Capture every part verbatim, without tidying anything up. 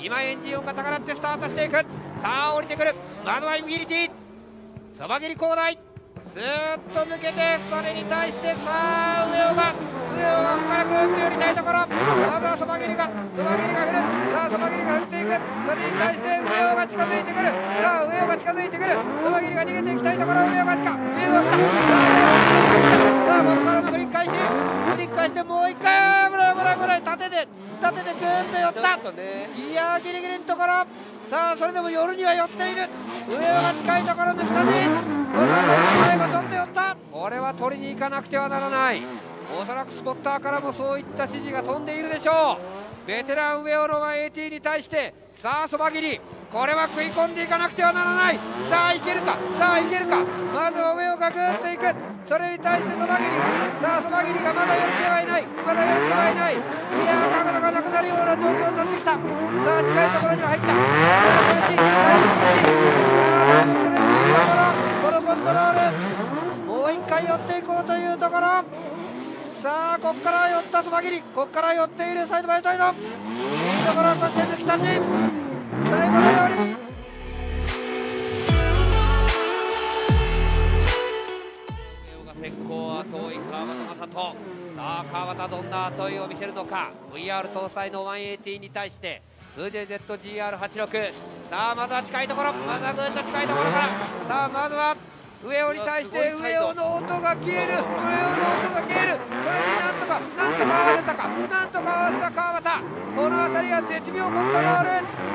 今エンジン音が高鳴ってスタートしていく。さあ降りてくる。まずはインフィニティそば切り広大ずーっと抜けて、それに対してさあ上尾が上尾がここからぐーっと寄りたいところ。まずはそば切りがそば切りが振る。さあそば切りが振っていく。それに対して上尾が近づいてくる。さあ上尾が近づいてくる。そば切りが逃げていきたいところ。上尾が近上尾が来た。さあここからの振り返し振り返してもう一回危ない危ない危ない。縦で縦でぐーっと寄った。いやーギリギリのところ。さあそれでも夜には寄っている。上尾が近いところ抜き差し。この前がどんどん寄った。これは取りに行かなくてはならない。おそらくスポッターからもそういった指示が飛んでいるでしょう。ベテラン上尾の ワンエイティー に対してさあそば切りこれは食い込んでいかなくてはならない。さあいけるかさあいけるか。まずは上尾がぐーっといく。それに対してそば切りさあそば切りがまだ寄ってはいないまだ寄ってはいない。いやー角度がなくなるような状況になってきた。さあ近いところには入った。苦しい苦しい。さあこのコントロールもう一回寄っていこうというところ。さあここから寄ったそば切りここから寄っているサイドバイサイドいいところ。そして抜き差し最後のように先行は遠い川端正人。さあ川端どんな後追いを見せるのか。 ブイアール 搭載の ワンエイティー に対して ツージェーゼットジーアールはちじゅうろく。 さあまずは近いところまずはぐっと近いところからさあまずは上尾に対して上尾の音が消える。上尾の音が消える。それになんとかなんとか合わせたかなんとか合わせた川端。この辺りは絶妙コントロール。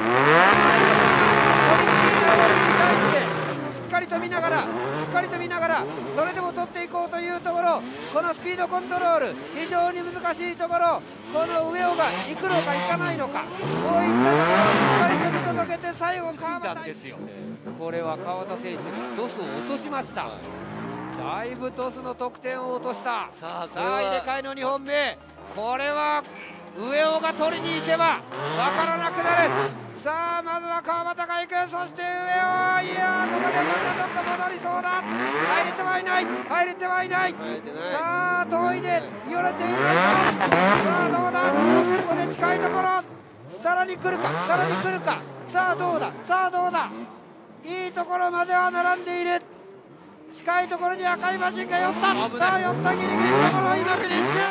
しっかりと見ながらしっかりと見ながらそれでも取っていこうというところ。このスピードコントロール非常に難しいところ。この上尾が行くのか行かないのかそういったところをしっかりと見届けて最後川端ですよ。これは川端選手トスを落としました。だいぶトスの得点を落とした。さあ入れ替えのにほんめこれは上尾が取りに行けば分からなくなる。さあまずは川端が行く。そして上尾いやーここでまたちょっと戻りそうだ。入れてはいない入れてはいない。さあ遠いで寄れている。さあどうだここで近いところさらに来るかさらに来るか。さあどうださあどうだいいところまでは並んでいる。近いところに赤いマシンが寄った。さあ寄ったギリギリのところ今フィニッシュ。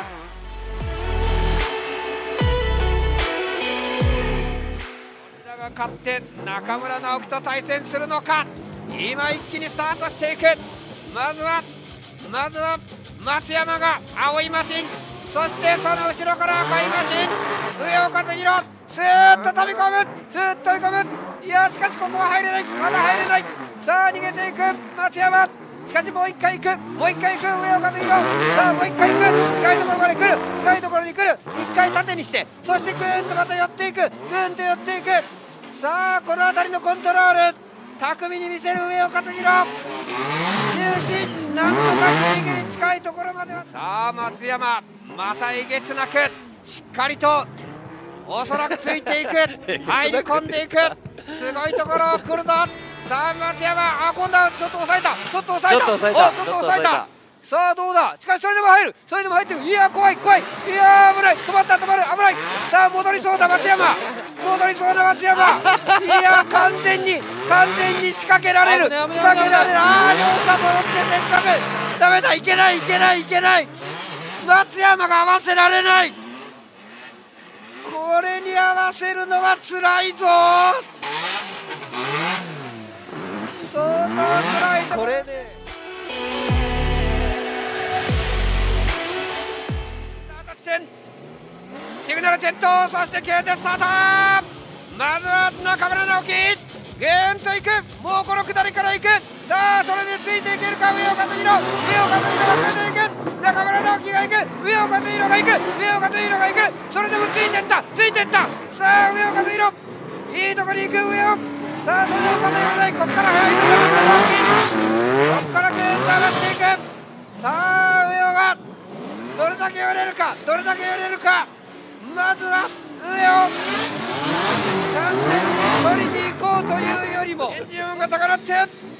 勝って中村直樹と対戦するのか。今一気にスタートしていく。まずはまずは松山が青いマシンそしてその後ろから赤いマシン上尾和弘スーッと飛び込むスーッと飛び込む。いやしかしここは入れないまだ入れない。さあ逃げていく松山。しかしもう一回行くもう一回行く上尾和弘。さあもう一回行く近いところまで来る近いところに来る。一回縦にしてそしてぐーんとまた寄っていくぐーんと寄っていく。さあこの辺りのコントロール巧みに見せる上尾和弘。終始なんとかギリギリ近いところまでは。さあ松山またえげつなくしっかりとおそらくついていく入り込んでいくすごいところを来るぞ。さあ松山あ今度はちょっと抑えたちょっと抑えたちょっと抑えたちょっと抑えた。さあどうだしかしそれでも入るそれでも入ってる。いや怖い怖いいや危ない止まった止まる危ない。さあ戻りそうだ松山戻りそうな松山いや完全に完全に仕掛けられる仕掛けられる。ああ両者戻ってせっかくダメだいけないいけないいけない松山が合わせられない。これに合わせるのはつらいぞ相当つらいとこれでシグナルジェットそして消えてスタート。まずは中村直樹ぐーんといくもうこの下りからいく。さあそれでついていけるか上尾和弘上尾和弘がついていく中村直樹がいく上尾和弘がいく上尾和弘がいくそれでもついてったついてった。さあ上尾和弘いいとこに行く上尾。さあそれでもまだ寄らないここから速い中村直樹ここからぐーんと上がっていく。さあ上尾がどれだけ寄れるかどれだけ寄れるか。まずは上を完全に取りに行こうというよりもエンジン音が高鳴って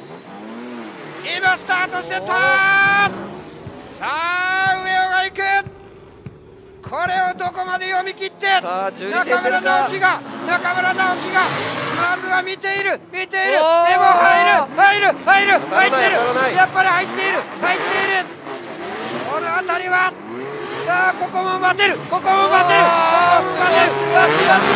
今スタートしてった。さあ上尾が行くここれをどこまで読み切ってさあじゅうにて中村ん出るか直樹が中村直樹がまずは見ている見ているでおーも入る入る入る入っている当たらないやっぱり入っている入っているこの辺りはさあここも待てるここも待てるここも待てる待つ待つ待つや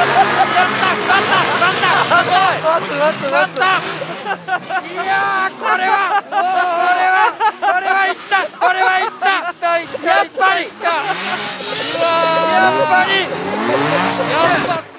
った待った待った待った待つ待つ待つ待ったいやーこれはこれはこれはいったこれはいったやっぱりやっぱりやっぱ